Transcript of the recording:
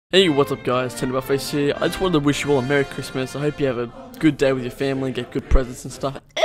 Hey, what's up guys, Tonybuttface here. I just wanted to wish you all a Merry Christmas. I hope you have a good day with your family, get good presents and stuff.